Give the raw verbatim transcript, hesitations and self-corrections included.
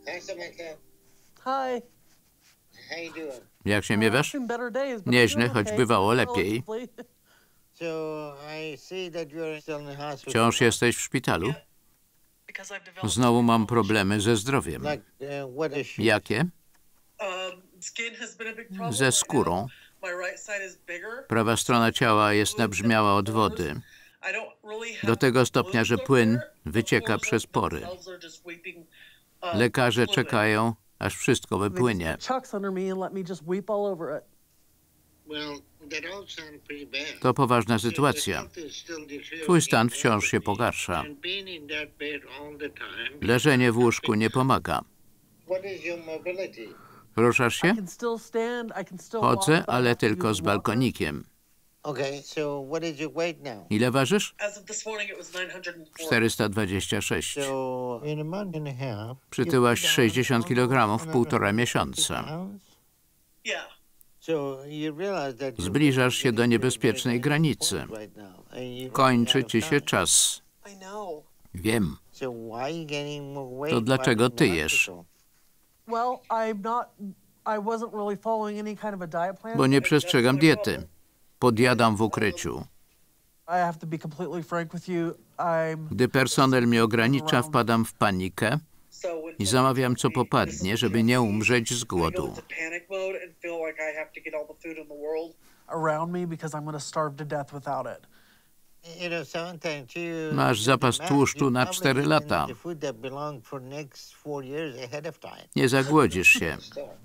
Hi. Jak się miewasz? Nieźle, choć bywało lepiej. Wciąż jesteś w szpitalu? Znowu mam problemy ze zdrowiem. Jakie? Ze skórą. Prawa strona ciała jest nabrzmiała od wody. Do tego stopnia, że płyn wycieka przez pory. Lekarze czekają, aż wszystko wypłynie. To poważna sytuacja. Twój stan wciąż się pogarsza. Leżenie w łóżku nie pomaga. Ruszasz się? Chodzę, ale tylko z balkonikiem. Ile ważysz? czterysta dwadzieścia sześć. Przytyłaś sześćdziesiąt kilogramów w półtora miesiąca. Zbliżasz się do niebezpiecznej granicy. Kończy ci się czas. Wiem. To dlaczego ty jesz? Bo nie przestrzegam diety. Podjadam w ukryciu. Gdy personel mnie ogranicza, wpadam w panikę i zamawiam co popadnie, żeby nie umrzeć z głodu. Masz zapas tłuszczu na cztery lata. Nie zagłodzisz się.